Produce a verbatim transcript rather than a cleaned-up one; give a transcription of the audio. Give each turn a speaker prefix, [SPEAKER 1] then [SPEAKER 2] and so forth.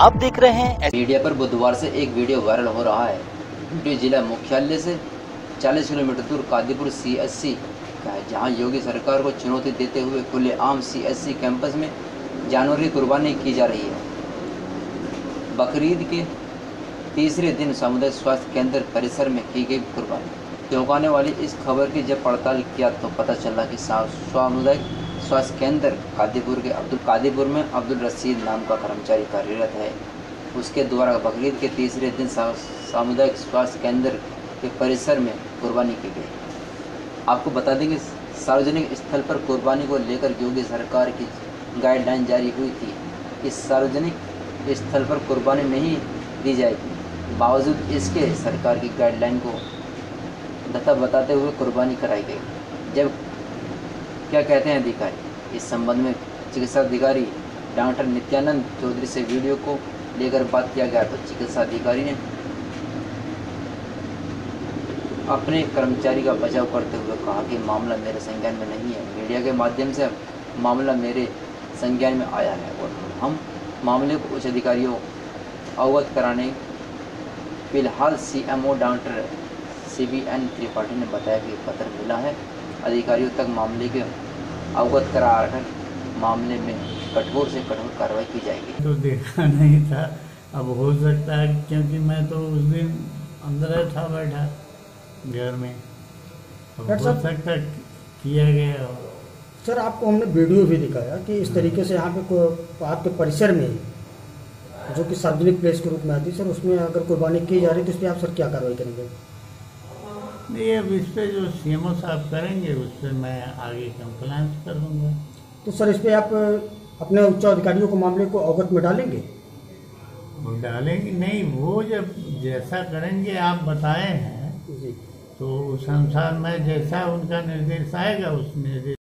[SPEAKER 1] आप देख रहे हैं।
[SPEAKER 2] मीडिया पर बुधवार से एक वीडियो वायरल हो रहा है। वीडियो जिला मुख्यालय से चालीस किलोमीटर दूर कादीपुर सीएससी का है, जहां योगी सरकार को चुनौती देते हुए खुलेआम सीएससी कैंपस में जानवर की कुर्बानी की जा रही है। बकरीद के तीसरे दिन सामुदायिक स्वास्थ्य केंद्र परिसर में की गई कुर्बानी। चौंकाने वाली इस खबर की जब पड़ताल किया तो पता चला कि सामुदायिक स्वास्थ्य केंद्र कादीपुर के अब्दुल कादीपुर में अब्दुल रशीद नाम का कर्मचारी कार्यरत है। उसके द्वारा बकरीद के तीसरे दिन सामुदायिक स्वास्थ्य केंद्र के परिसर में कुर्बानी की गई। आपको बता दें कि सार्वजनिक स्थल पर कुर्बानी को लेकर योगी सरकार की गाइडलाइन जारी हुई थी। इस सार्वजनिक स्थल पर कुर्बानी नहीं दी जाएगी। बावजूद इसके सरकार की गाइडलाइन को दत्ता बताते हुए कुर्बानी कराई गई। जब क्या कहते हैं अधिकारी इस संबंध में चिकित्सा अधिकारी डॉक्टर नित्यानंद चौधरी से वीडियो को लेकर बात किया गया तो चिकित्सा अधिकारी ने अपने कर्मचारी का बचाव करते हुए कहा कि मामला मेरे संज्ञान में नहीं है। मीडिया के माध्यम से मामला मेरे संज्ञान में आया है और हम मामले को उच्च अधिकारियों अवगत कराने। फिलहाल CMO doctor C B N Tripathi ने बताया कि पत्र मिला है, अधिकारियों तक मामले के अवगत कराकर मामले में कठोर से कठोर कार्रवाई की जाएगी।
[SPEAKER 3] तो देखा नहीं था, अब हो सकता है क्योंकि मैं तो उस दिन अंदर था बैठा घर में, अब हो सकता किया गया।
[SPEAKER 4] सर आपको हमने वीडियो भी दिखाया कि इस तरीके से यहाँ पे आपके परिसर में जो कि सार्वजनिक प्लेस के रूप में आती है, सर उसमें अगर कुर्बानी की जा रही है तो इस पर आप सर क्या कार्रवाई करेंगे?
[SPEAKER 3] नहीं, अब इस पर जो सीएमओ साहब करेंगे उस पर मैं आगे कंप्लेंट कर दूंगा।
[SPEAKER 4] तो सर इस पर आप अपने उच्च अधिकारियों को मामले को अवगत में डालेंगे?
[SPEAKER 3] वो डालेंगे नहीं, वो जब जैसा करेंगे आप बताए हैं
[SPEAKER 4] जी,
[SPEAKER 3] तो उस अनुसार मैं जैसा उनका निर्देश आएगा उस निर्देश